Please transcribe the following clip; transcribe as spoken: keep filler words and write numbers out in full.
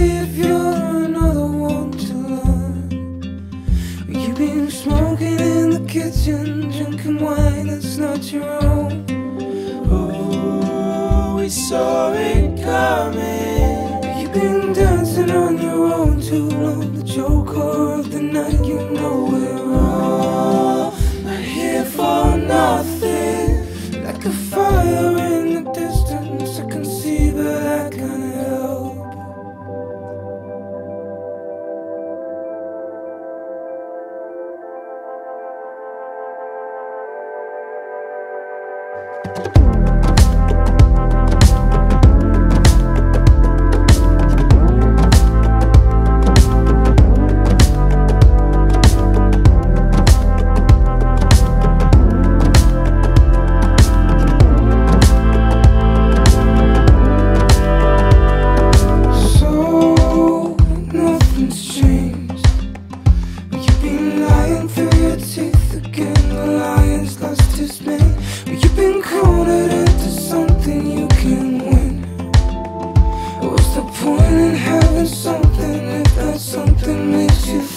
see if you're another one to learn. You've been smoking in the kitchen, drinking wine that's not your own. Oh, we saw it coming. You've been dancing on your own too long. The joker of the night, you know we're all not here for nothing. Like a fire in the distance, I can see but I can't help. Something if that something makes you feel